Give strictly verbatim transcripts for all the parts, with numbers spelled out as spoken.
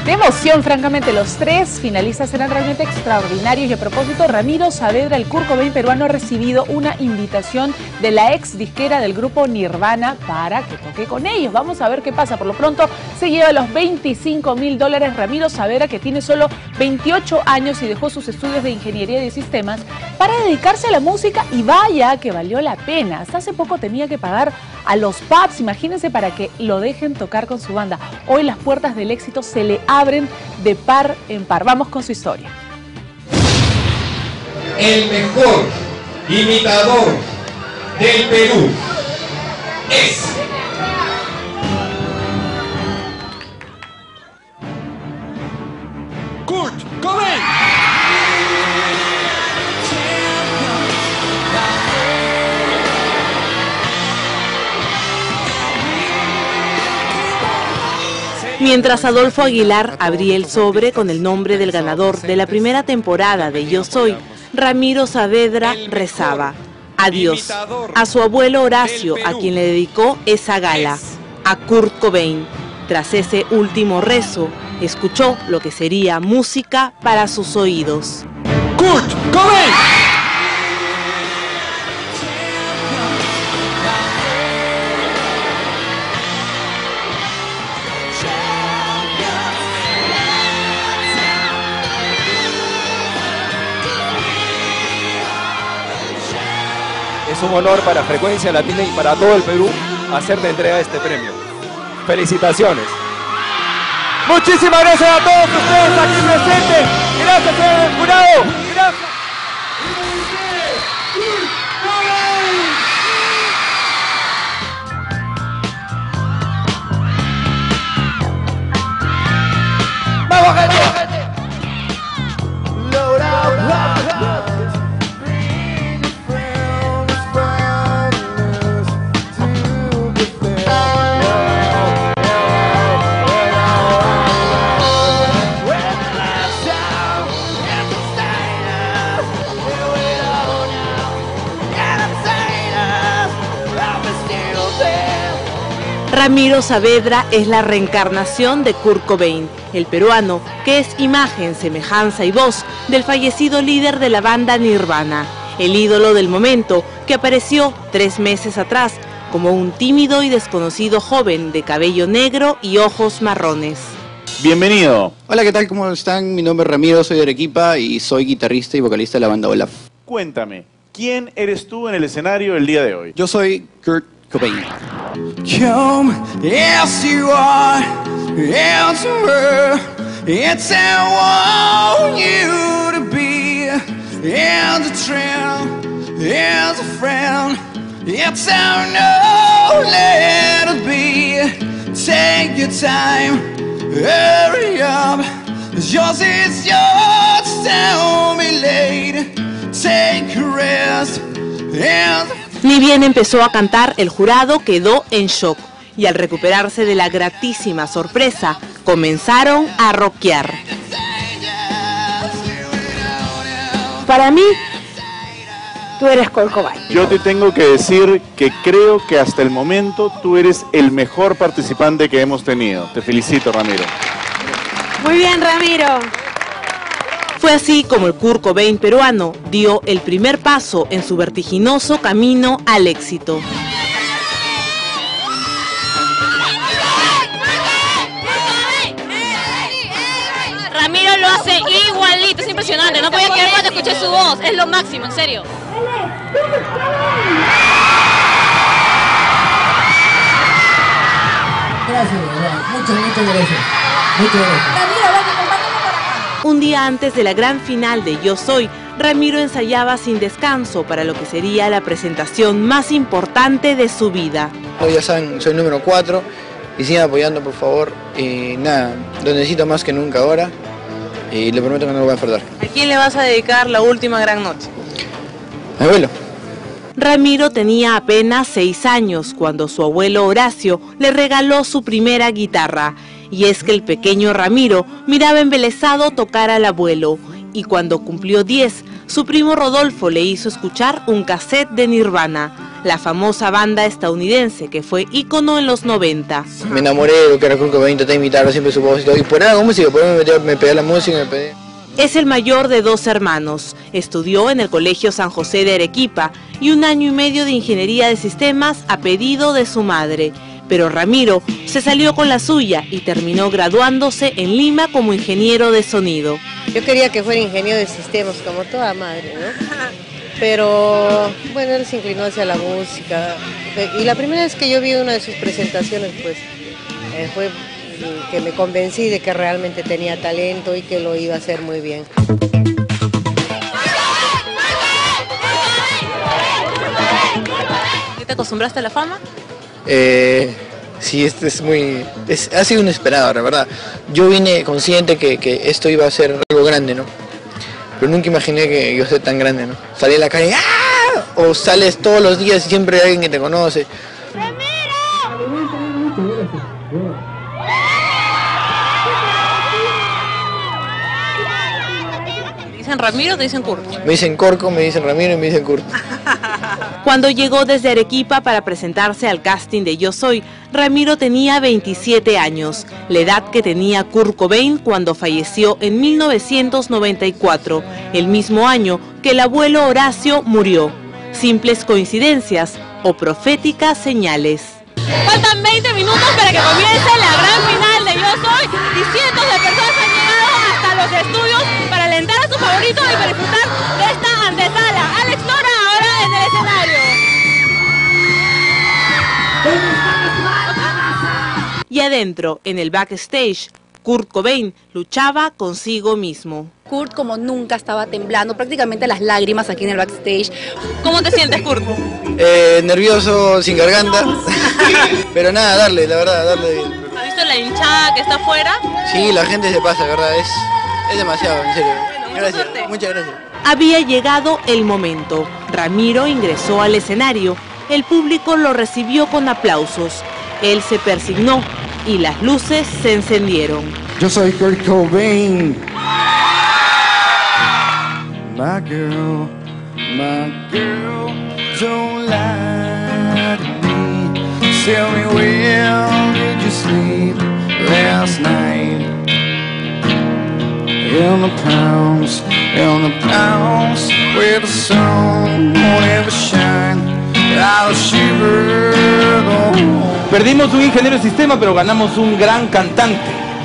¡Qué emoción! Francamente, los tres finalistas eran realmente extraordinarios. Y a propósito, Ramiro Saavedra, el Kurt Cobain peruano, ha recibido una invitación de la ex disquera del grupo Nirvana para que toque con ellos. Vamos a ver qué pasa. Por lo pronto, se lleva los veinticinco mil dólares Ramiro Saavedra, que tiene solo veintiocho años y dejó sus estudios de ingeniería de sistemas para dedicarse a la música, y vaya que valió la pena. Hasta hace poco tenía que pagar a los pubs, imagínense, para que lo dejen tocar con su banda. Hoy las puertas del éxito se le abren de par en par. Vamos con su historia. El mejor imitador del Perú es... Kurt Cobain. Mientras Adolfo Aguilar abría el sobre con el nombre del ganador de la primera temporada de Yo Soy, Ramiro Saavedra rezaba: adiós a su abuelo Horacio, a quien le dedicó esa gala, a Kurt Cobain. Tras ese último rezo, escuchó lo que sería música para sus oídos. ¡Kurt Cobain! Es un honor para Frecuencia Latina y para todo el Perú hacerte entrega de este premio. Felicitaciones. Muchísimas gracias a todos ustedes aquí presentes. Gracias, señor jurado. Gracias. ¡Vamos, gente! Ramiro Saavedra es la reencarnación de Kurt Cobain, el peruano que es imagen, semejanza y voz del fallecido líder de la banda Nirvana, el ídolo del momento que apareció tres meses atrás como un tímido y desconocido joven de cabello negro y ojos marrones. Bienvenido. Hola, ¿qué tal? ¿Cómo están? Mi nombre es Ramiro, soy de Arequipa y soy guitarrista y vocalista de la banda Olaf. Cuéntame, ¿quién eres tú en el escenario el día de hoy? Yo soy Kurt Cobain. Come as you are, as you were, it's how I want you to be, as a friend, as a friend, it's how I know let it be. Take your time, hurry up, yours is yours, don't be late, take a rest, and Ni bien empezó a cantar, el jurado quedó en shock y al recuperarse de la gratísima sorpresa, comenzaron a rockear. Para mí, tú eres Kurt Cobain. Yo te tengo que decir que creo que hasta el momento tú eres el mejor participante que hemos tenido. Te felicito, Ramiro. Muy bien, Ramiro. Fue así como el Kurt Cobain peruano dio el primer paso en su vertiginoso camino al éxito. Ramiro lo hace igualito, es impresionante. No podía creer cuando escuché su voz, es lo máximo, en serio. Gracias, muchas, muchas gracias. Muchas gracias. Un día antes de la gran final de Yo Soy, Ramiro ensayaba sin descanso para lo que sería la presentación más importante de su vida. Hoy ya saben, soy número cuatro y sigan apoyando, por favor. Y nada, lo necesito más que nunca ahora y le prometo que no lo voy a perder. ¿A quién le vas a dedicar la última gran noche? A mi abuelo. Ramiro tenía apenas seis años cuando su abuelo Horacio le regaló su primera guitarra. Y es que el pequeño Ramiro miraba embelesado tocar al abuelo, y cuando cumplió diez, su primo Rodolfo le hizo escuchar un cassette de Nirvana. la famosa banda estadounidense que fue ícono en los noventa. Me enamoré de lo que era Kurt Cobain, traté de imitarlo, siempre su voz y todo. Y por algo música, por eso me, me pegué a la música, me pegué. Es el mayor de dos hermanos. Estudió en el Colegio San José de Arequipa y un año y medio de ingeniería de sistemas a pedido de su madre. Pero Ramiro se salió con la suya y terminó graduándose en Lima como ingeniero de sonido. Yo quería que fuera ingeniero de sistemas, como toda madre, ¿no? Pero, bueno, él se inclinó hacia la música. Y la primera vez que yo vi una de sus presentaciones, pues, eh, fue que me convencí de que realmente tenía talento y que lo iba a hacer muy bien. ¿Te acostumbraste a la fama? Eh, sí, este es muy... Es, ha sido inesperado, la verdad. Yo vine consciente que, que esto iba a ser algo grande, ¿no? Pero nunca imaginé que iba a ser tan grande, ¿no? Salí a la calle, ¡ah! O sales todos los días y siempre hay alguien que te conoce. ¿Te dicen Ramiro o te dicen Kurt? Me dicen Corco, me dicen Ramiro y me dicen Kurt. Cuando llegó desde Arequipa para presentarse al casting de Yo Soy, Ramiro tenía veintisiete años, la edad que tenía Kurt Cobain cuando falleció en mil novecientos noventa y cuatro, el mismo año que el abuelo Horacio murió. Simples coincidencias o proféticas señales. Faltan veinte minutos para que comience la gran final de Yo Soy y cientos de personas han llegado hasta los estudios para alentar a su favorito y para disfrutar de esta antesala. Alex Nora ahora en el escenario. Y adentro, en el backstage, Kurt Cobain luchaba consigo mismo. Kurt como nunca estaba temblando, prácticamente las lágrimas aquí en el backstage. ¿Cómo te sientes, Kurt? Eh, nervioso, sin garganta, pero nada, darle, la verdad, darle bien. ¿Has visto la hinchada que está afuera? Sí, la gente se pasa, la verdad, es, es demasiado, en serio. Gracias, muchas gracias. Había llegado el momento. Ramiro ingresó al escenario. El público lo recibió con aplausos. Él se persignó y las luces se encendieron. Yo soy Kurt Cobain. My girl, my girl, don't lie to me. Tell me where did you sleep last night? In the pounds, in the pounds, where the sun won't ever shine. I'll shiver the whole. Perdimos un ingeniero de sistema, pero ganamos un gran cantante.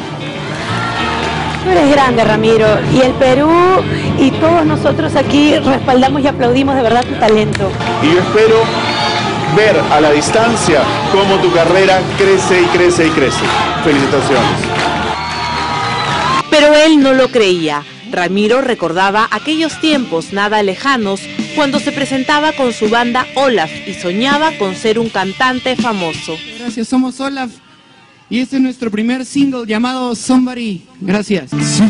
Tú eres grande, Ramiro, y el Perú y todos nosotros aquí respaldamos y aplaudimos de verdad tu talento. Y yo espero ver a la distancia cómo tu carrera crece y crece y crece. Felicitaciones. Pero él no lo creía. Ramiro recordaba aquellos tiempos nada lejanos cuando se presentaba con su banda Olaf y soñaba con ser un cantante famoso. Gracias, somos Olaf y este es nuestro primer single llamado Somebody. Gracias.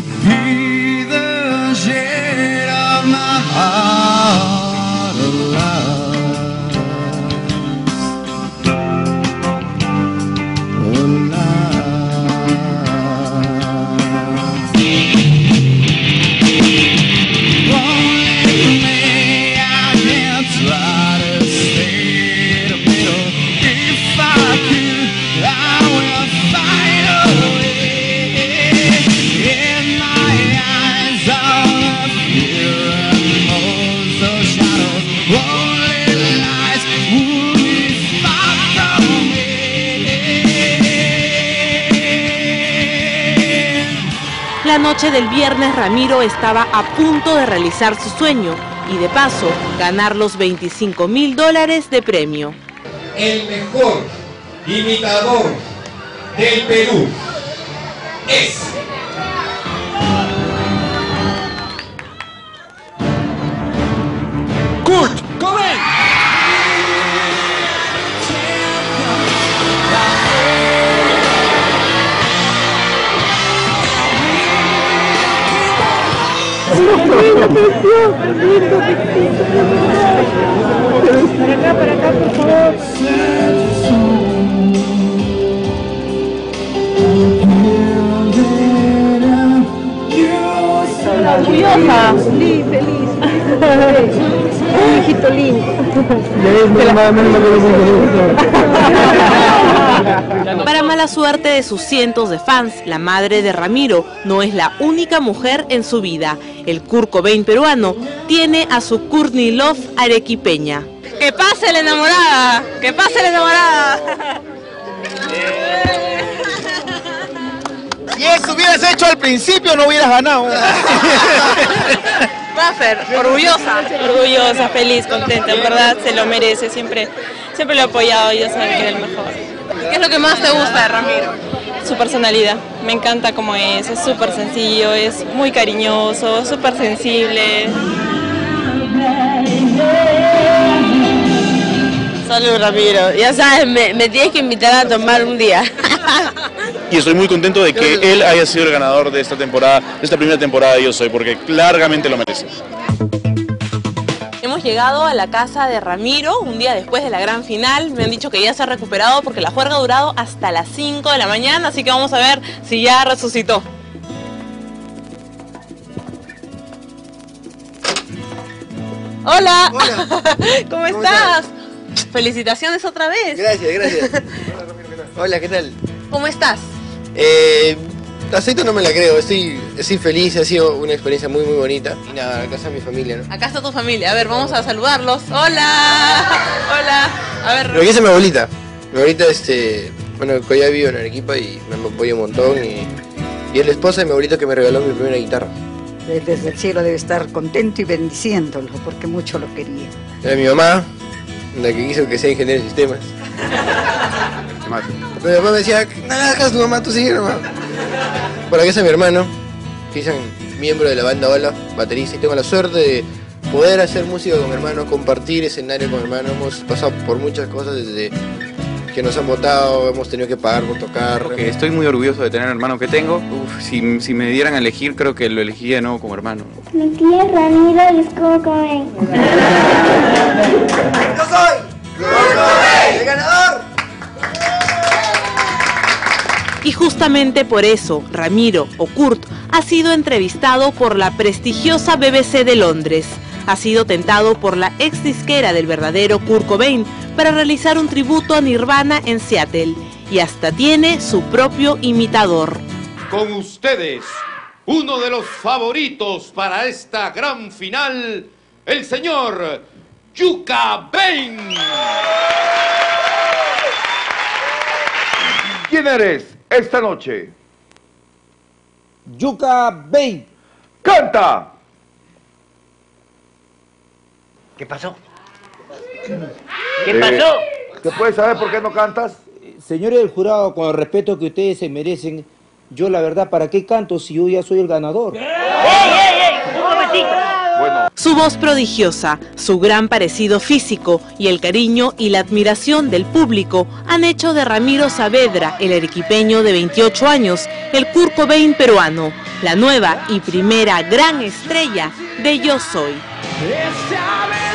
La noche del viernes Ramiro estaba a punto de realizar su sueño y de paso ganar los veinticinco mil dólares de premio. El mejor imitador del Perú es... Kurt Cobain. Para acá, para acá, por favor. Orgullosa. Sí, feliz. hijito lindo. Para mala suerte de sus cientos de fans, la madre de Ramiro no es la única mujer en su vida. El Kurt Cobain peruano tiene a su Courtney Love arequipeña. ¡Que pase la enamorada! ¡Que pase la enamorada! Si eso hubieras hecho al principio, no hubieras ganado. Maffer, orgullosa. Orgullosa, feliz, contenta, en verdad se lo merece. Siempre, siempre lo he apoyado y ya saben que era el mejor. ¿Qué es lo que más te gusta de Ramiro? Su personalidad. Me encanta cómo es, es súper sencillo, es muy cariñoso, súper sensible. Salud, Ramiro. Ya sabes, me, me tienes que invitar a tomar un día. Y estoy muy contento de que él haya sido el ganador de esta temporada, de esta primera temporada de Yo Soy, porque largamente lo merece. Hemos llegado a la casa de Ramiro un día después de la gran final. Me han dicho que ya se ha recuperado porque la juerga ha durado hasta las cinco de la mañana, así que vamos a ver si ya resucitó. Hola, Hola. ¿Cómo, ¿Cómo estás? estás? Felicitaciones otra vez. Gracias, gracias. Hola, ¿qué tal? ¿Cómo estás? Eh, aceito no me la creo, estoy, estoy feliz, ha sido una experiencia muy muy bonita. Y nada, acá está mi familia, ¿no? Acá está tu familia, a ver, vamos a saludarlos. Hola, hola, a ver. Pero aquí está mi abuelita. Mi abuelita, este, bueno, ya vivo en Arequipa y me apoya un montón. Y, y es la esposa de mi abuelito que me regaló mi primera guitarra. Desde el cielo debe estar contento y bendiciéndolo, porque mucho lo quería. Era mi mamá, la que quiso que sea ingeniero de sistemas. Mi mamá me decía, no hagas tu mamá, tú sigue nomás. Por aquí está mi hermano, que es miembro de la banda Ola, baterista, y tengo la suerte de poder hacer música con mi hermano, compartir escenario con mi hermano. Hemos pasado por muchas cosas desde que nos han votado, hemos tenido que pagar por tocar. Que estoy muy orgulloso de tener el hermano que tengo. Uf, si, si me dieran a elegir, creo que lo elegiría de nuevo como hermano. Mi tía Ramiro y es como Cobain. ¡Yo soy! ¡El ganador! Y justamente por eso, Ramiro, o Kurt, ha sido entrevistado por la prestigiosa B B C de Londres. Ha sido tentado por la ex disquera del verdadero Kurt Cobain para realizar un tributo a Nirvana en Seattle. Y hasta tiene su propio imitador. Con ustedes, uno de los favoritos para esta gran final, el señor Yuka Bain. ¿Quién eres esta noche? Yuka Bain. ¡Canta! ¿Qué pasó? ¿Qué pasó? ¿Se puede saber por qué no cantas? Señores del jurado, con el respeto que ustedes se merecen, yo la verdad, ¿para qué canto si yo ya soy el ganador? ¡Ey, ey, ey! ¡Un momentito! Bueno. Su voz prodigiosa, su gran parecido físico y el cariño y la admiración del público han hecho de Ramiro Saavedra, el arequipeño de veintiocho años, el Kurt Cobain peruano, la nueva y primera gran estrella de Yo Soy. Esta vez